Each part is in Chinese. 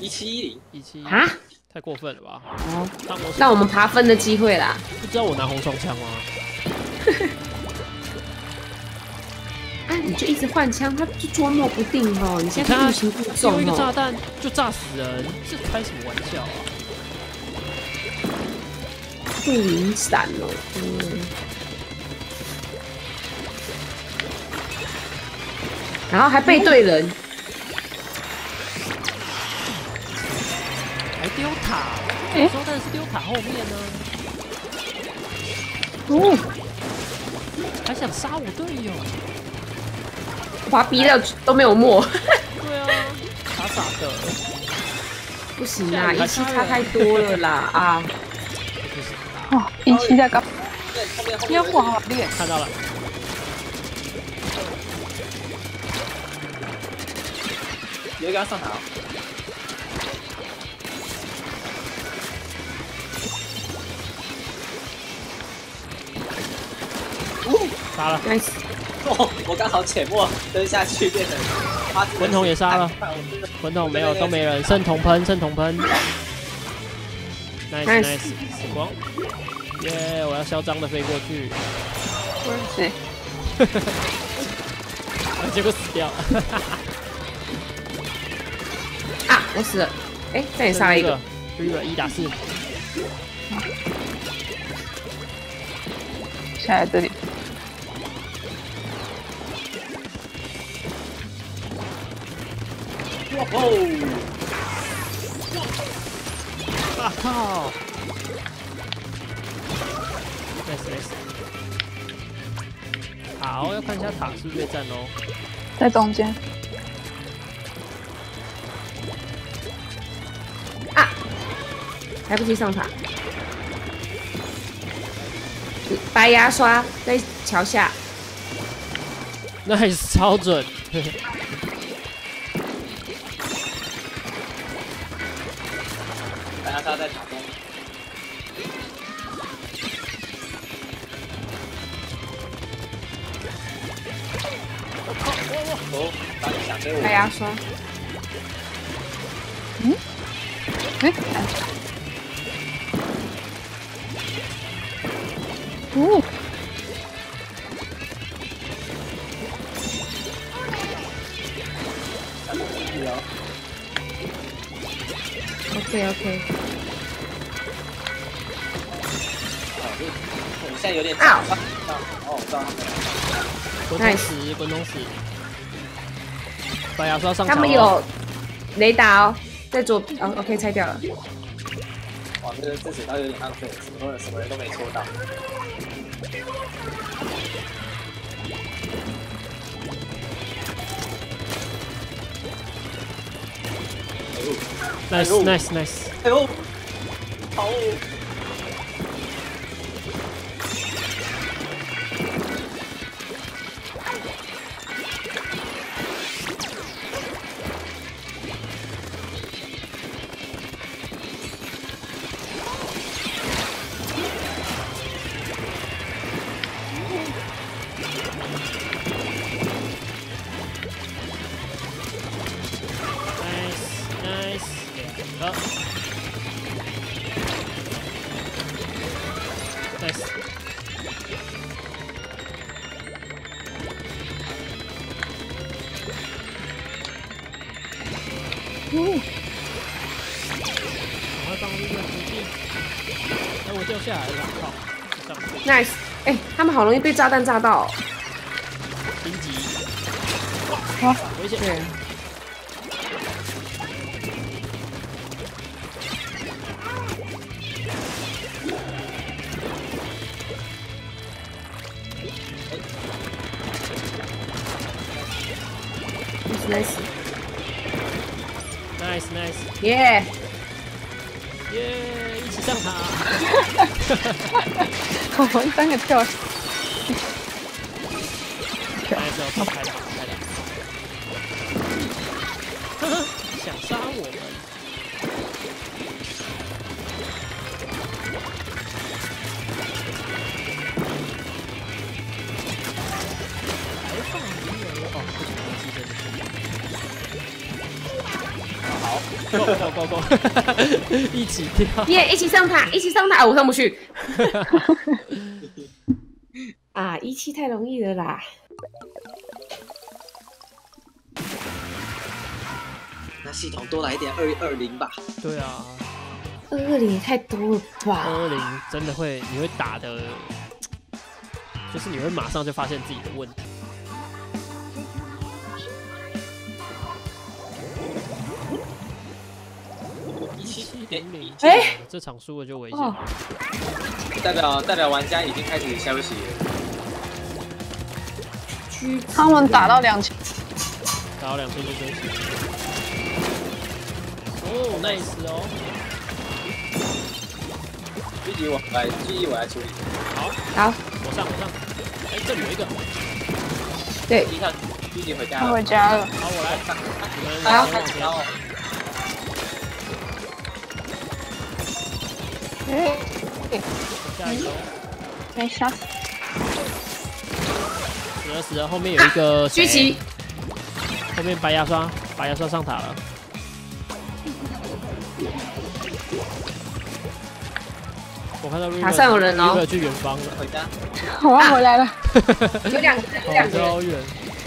1710 啊？ 太过分了吧？ 哦，那我们爬分的机会啦。 不知道我拿红双枪吗？ 啊，你就一直换枪，他就捉摸不定哦。你现在运行不重丢一个炸哦。 弹就炸死人，这开什么玩笑啊？ 不灵闪哦。然后还背对人， 还丢塔，有时候但是丢塔后面呢。 哦， 还想杀我队友？ 把他逼到都没有墨。 对啊，傻傻的。 不行啊，17差太多了啦啊！ 哇，17在干嘛？烟火好烈， 看到了。 有一个要上塔哦。 杀了 ，nice。 哦，我刚好潜没蹲下去，变成滚筒也杀了，滚筒没有都没人，圣铜喷，nice nice， 死光，耶！我要嚣张的飞过去， 是， 结果死掉了， 啊，我死了，哎，再也杀了一个 ，1打4， 下来这里。 哦！ 啊靠 ！nice， 好，要看一下塔是不是被占哦。 在中间。 啊，来不及上塔。白牙刷在桥下。 nice， 超准。 他在塔中。哦，把你想给我。 白牙刷。 嗯？哎。哦。 OK。 你现在有点啊！ 哦，我知道他们了。 滚筒死，白牙刷上。 他们有雷达哦，在左哦 ，OK， 拆掉了。 哇，这水刀有点浪费，什么人都没戳到。 nice。 哎呦，好。 赶快放入这个途径。哎，我掉下来了，靠！上去。 Nice， 哎，他们好容易被炸弹炸到。 顶级。 哇， 危险！ 对。Nice， 耶！ 耶！一起上塔！ 我们3个跳。 跳开了，想杀我们？还放鱼哦，不行，忘记这个。好。 Go，一起跳。 耶，一起上塔，一起上塔，我上不去。啊，17太容易了啦。 那系统多来一点220吧。 对啊 220也太多了吧 ，220真的会，你会打的，就是你会马上就发现自己的问题。 17.0， 哎， 这场输了就危险。 哦， 代表玩家已经开始休息了。 他们打到2000， 打到2000就休息。哦，nice 哦。 狙击我来处理。 好，我上。哎，这里有一个。 对， 一下狙击回家他了。 回家了。 好，我来。 好然后下一个。 没杀死。 死了，后面有一个狙击， 后面白牙刷上塔了。我看到塔上有人哦， 去远方了， 回家。 我要回来了。 有两个，有两个人。 好远。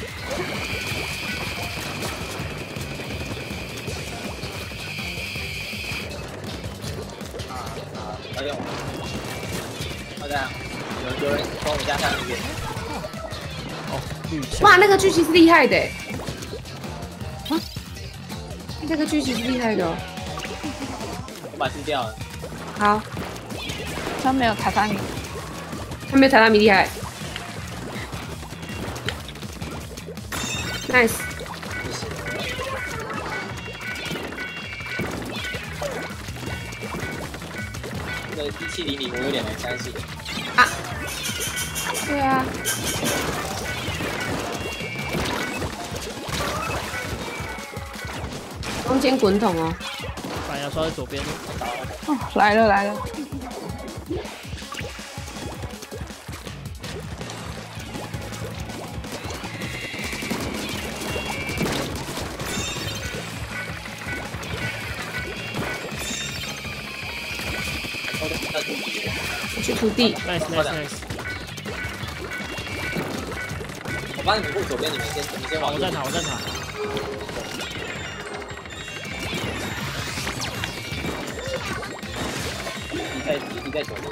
哎呦，好的，有人从我们家下面。 哦，绿枪。 哇，那个狙击是厉害的欸。啊，那个狙击是厉害的哦。 我把吃掉了。 好， 他没有塔塔米。 他没有塔拉米厉害。Nice。 这个1700我有点难相信。 啊，对啊。中间滚筒哦。 白牙刷在左边。 哦，来了。 我去土地。 nice。 我帮你们护左边，你们先往右。 我站塔。 你在左边。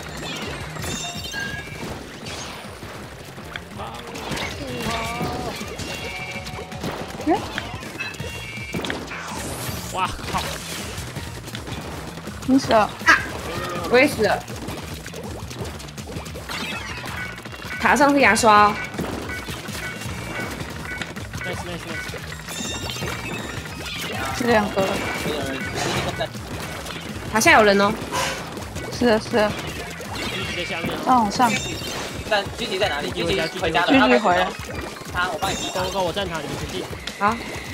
哇靠！ 你死了。 我也死了。塔上是牙刷哦。 nice。 是2个了。 没有人。 塔下有人哦。 是的。 狙击在下面。 再往上。 但狙击在哪里？狙击回家了。 狙击回来。 我帮你逼他。 我站塔，你们前进。 好。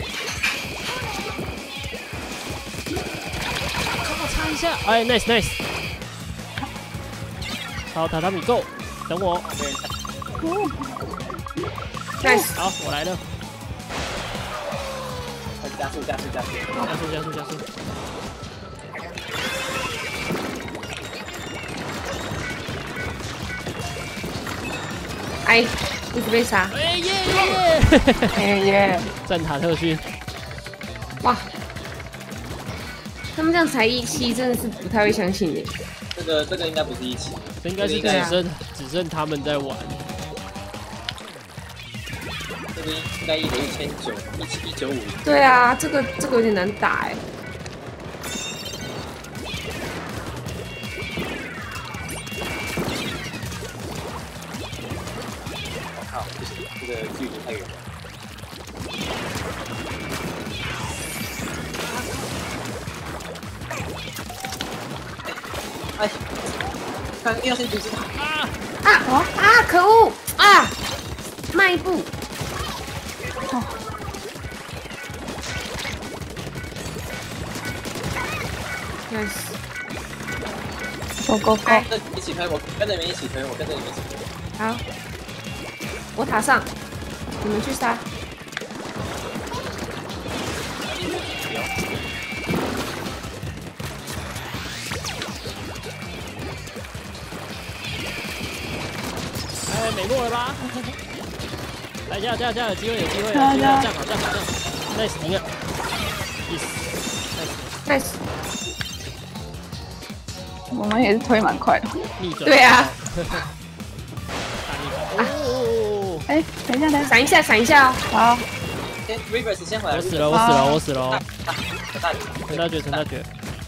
我擦一下。哎 ，nice。好，塔塔米 go， 等我。 Nice。 好，我来了。 加速。 哎，一直被杀。 哎耶！ 耶！ 战塔特训。 哇，他们这样才17，真的是不太会相信耶。 这个应该不是17， 这应该是只剩他们在玩。 这个应该1950。 对啊，这个有点难打哎。 我靠，不行，这个距离太远了。哎，看又是狙击塔。 可恶啊！迈一步。Nice。 Go。 一起推，我跟着你们一起推。 好，我塔上，你们去杀。 美墨了吧？来加油，有机会，有机会， 加油站好，nice 赢了 ，nice， 我们也是推蛮快的。 逆转。 对啊， 大逆转。哦， 哎，等一下， 闪一下哦。 好， 先 Rivers 先回来。 我死了。陈大绝。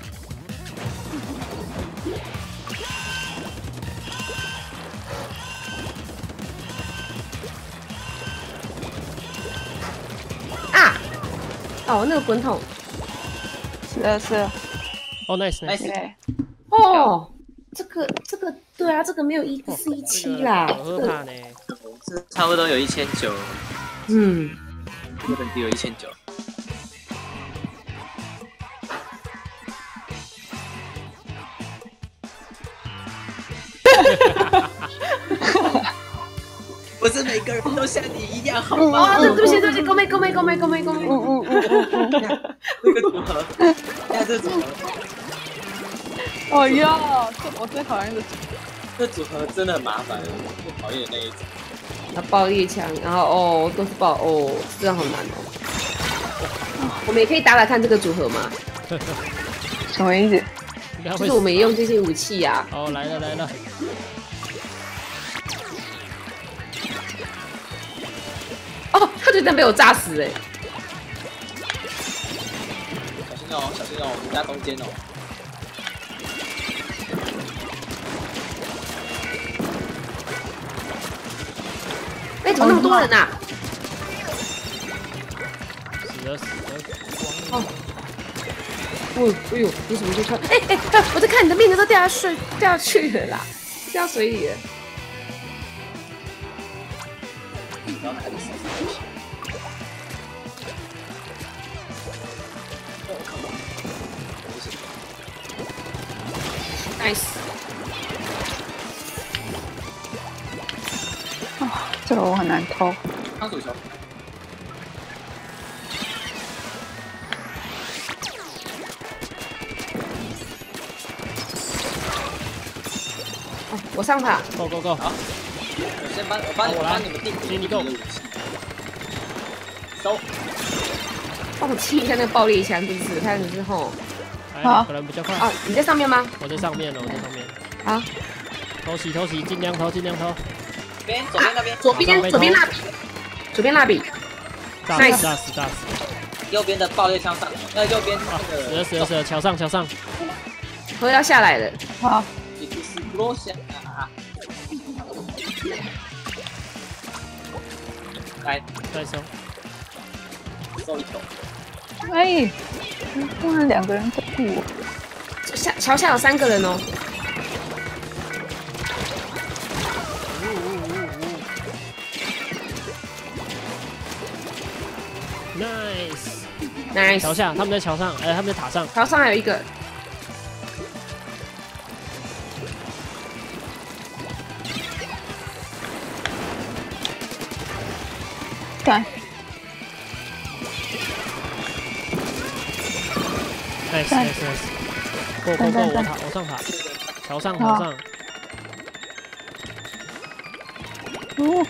啊！哦，那个滚筒。 是了。 哦 ，nice。 对， 哦，这个，对啊，这个没有1417啦。 可怕呢。 这差不多有1900， 嗯， 这个等级有1900。不是每个人都像你一样好吗？ 哦，对不起，勾妹。 这个组合，看这组合， 哦哟，我最讨厌的。 这组合真的很麻烦，最讨厌的那一种。 他爆猎枪，然后都是爆哦，这样好难哦。我们也可以打打看这个组合吗？ 什么意思？ 就是我们也用这些武器呀。 哦，来了。 哦，他就这样被我炸死哎！ 小心哦，我们家中间哦。 哎，怎么那么多人啊？ 死了。 哦。哎呦，你怎么就看？哎，我在看你的命都掉下去了啦，掉水里了。 然后还是 nice。 啊，这个我很难偷。 仓鼠球。 哦，我上塔。 Go。 好，我帮你们定你够。 收。 帮我清一下那个爆裂枪，是不是？看你之后。 好， 可能比较快。 哦，你在上面吗？ 我在上面了。 好。 偷袭，尽量偷。 左边那边。 左边蜡笔。 炸死。 右边的爆裂枪上，右边那个。 死了，桥上。 我要下来了。 好。 你不是罗翔啊！来， 再收一头。 哎，不然2个人在护我。 桥下有3个人哦。Nice。 桥下，他们在桥上，他们在塔上。 桥上还有一个。 对。 Nice。Go，我上塔，桥上。 哦。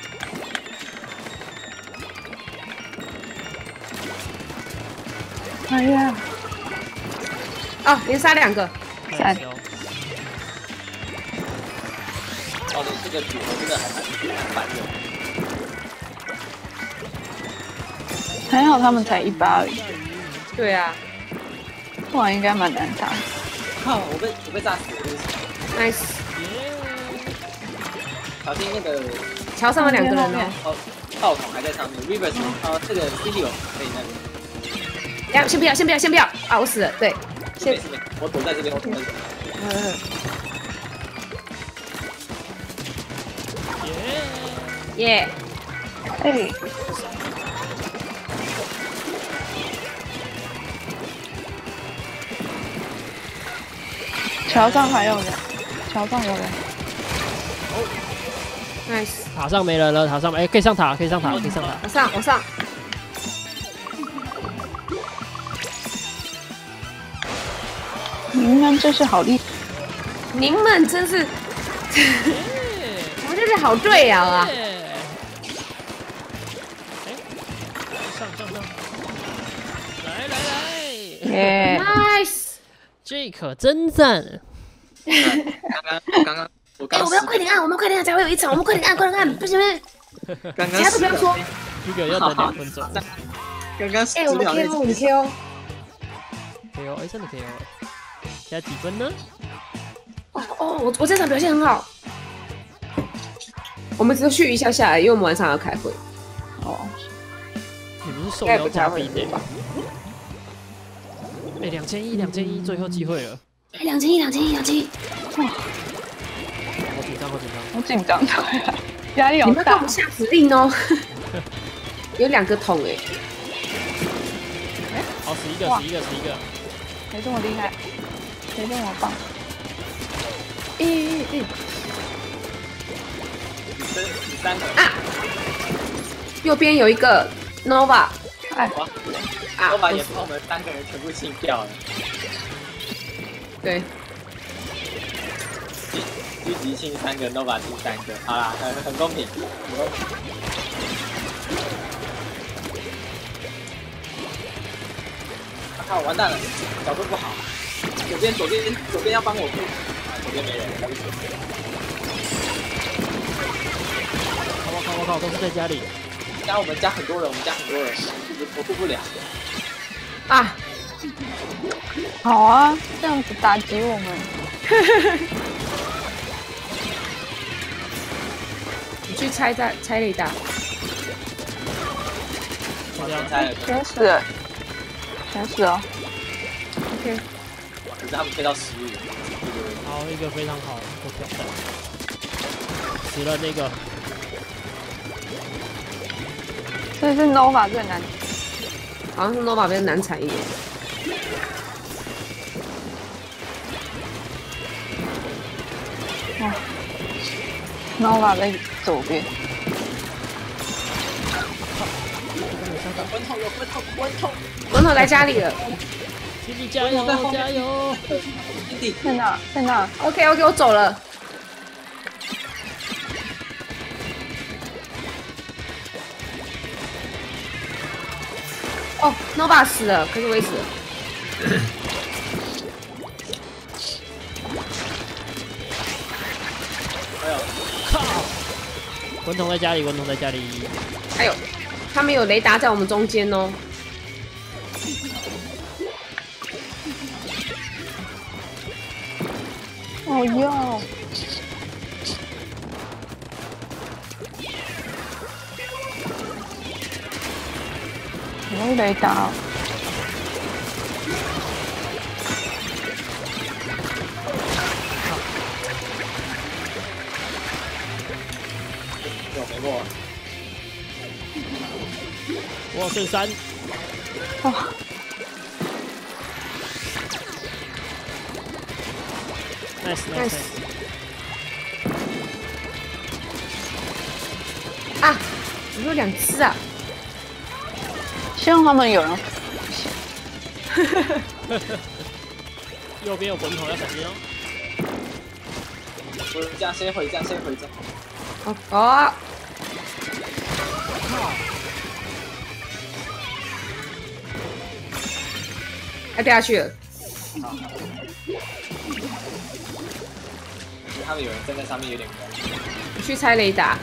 哎呀！ 哦，连杀2个。 3。 哦，这个组合真的还蛮烦的。 还好他们才100而已。 对啊。 不然应该蛮难打。 靠！我被炸死了。 Nice。 小心那个桥上有2个人哦。炮筒还在上面 ，Rivers 这个 CD 有可以那个。 先不要啊！我死了，对。 没，我躲在这边。 耶！ 哎。桥上还有人。 Nice。 塔上没人了，可以上塔。 我上。 你们真是好厉害！ 你们真是，我们这是好队友啊！ 哎，上，来， 耶！ ，nice。 这可真赞！ 刚刚我哎， 刚我们要快点按，我们快点按才会有一场，我们快点按，不行， 刚其他都不要说。 这个要等2分钟。 刚刚哎，我们 KO，我们 KO。 KO，哎，真的 KO，现在几分呢？ 哦，我这场表现很好。我们只是续一下下来，因为我们晚上要开会。 哦， 你不是受邀嘉宾的？哎，2100，最后机会了。 哎，2100，哇！ 好紧张， 好紧张，对啊，压力好大你们要给我们。下指令哦。有2个桶哎。 好，11个， 谁这么厉害？谁这么棒？ 哎， 你3个啊！右边有一个 Nova。 哎， 我把也把我们3个人全部清掉了。 对。 狙击清3个，Nova 清3个，好啦，很公平，啊，完蛋了，角度不好，左边要帮我护，左边没人，对不起。 我靠，都是在家里。 我们家很多人，我护不了。 啊！ 好啊，这样子打击我们。 你去拆雷达。 全死了哦。 OK。 可是他们飞到15。 好，一个非常好的挑战。死了那个。 这是 Nova 最难， 好像是 Nova 比较难踩一点。 哇 ，Nova 在左边。 滚筒来家里了。 弟弟加油！ 在那。 OK，我走了。哦 ，Nova 死了，可是我也死了。 哎呦， 靠！滚筒在家里。 还有，他们有雷达在我们中间哦。 哦哟！有雷达。 有没过？ 我剩3。 哇！ nice。 啊！怎么有2只啊？ 希望他们有人。 右边有滚筒，要小心哦。 先回家。 哦。要掉下去了。 他们有人站在上面，有点高。 你去拆雷达。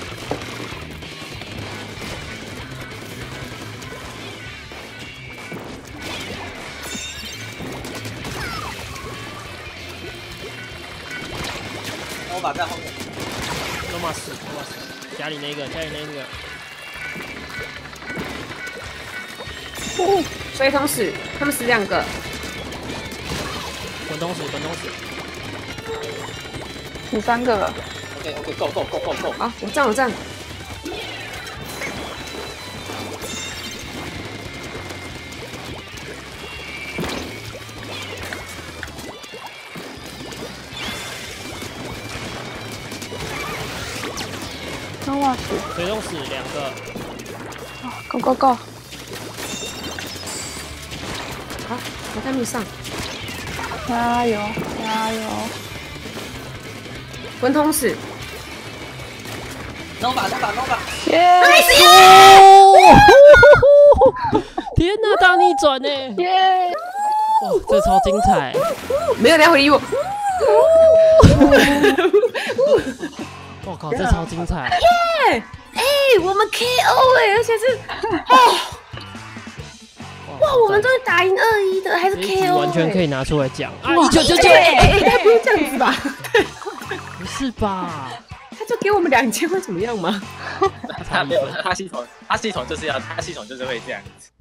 我把在后面。 罗马死，家里那个。 水桶死，他们死2个。 滚筒死。 死3个了。 OK，go。 好，我站。 Nova 死。 水桶死2个。 Go。 好，我在路上。 加油！ 滚筒死。 ，Nova， 耶天哪，大逆转呢！ 耶！ 哇，这超精彩！ 没有人要回应我。 我靠，这超精彩！ 我们 KO 而且是哇，我们终于打赢2-1的，还是 KO， 完全可以拿出来讲啊！1999， 他不是这样子吧？ 不是吧？ 他就给我们2000会怎么样吗？ 他没有，他系统就是会这样子。